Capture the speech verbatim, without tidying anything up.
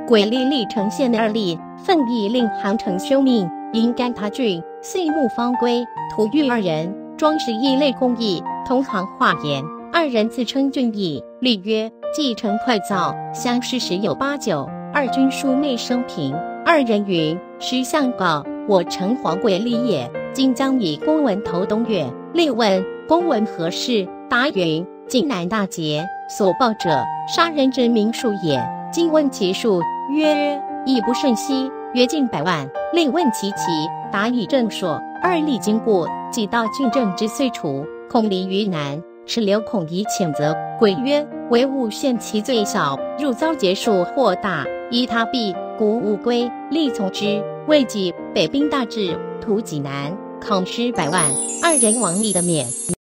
鬼吏历城县二吏，奋意令韩城休命，因干他罪，岁暮方归。徒遇二人，装饰异类工艺，同行话言。二人自称俊逸，律曰：既成快造，相识时有八九。二君叔妹生平。二人云：时相告，我诚惶鬼吏也，今将以公文投东岳。令问公文何事？答云：晋南大捷，所报者杀人之名数也。今问其数，曰亦不甚稀，约近百万。令问其期，答以正说。二吏经过，即到郡正之岁除，恐离于难。持留恐以谴责。鬼曰：唯吾陷其罪小，入遭劫数或大，依他弊，故勿归。吏从之。未几，北兵大至，屠济南，恐失百万。二人亡吏的免。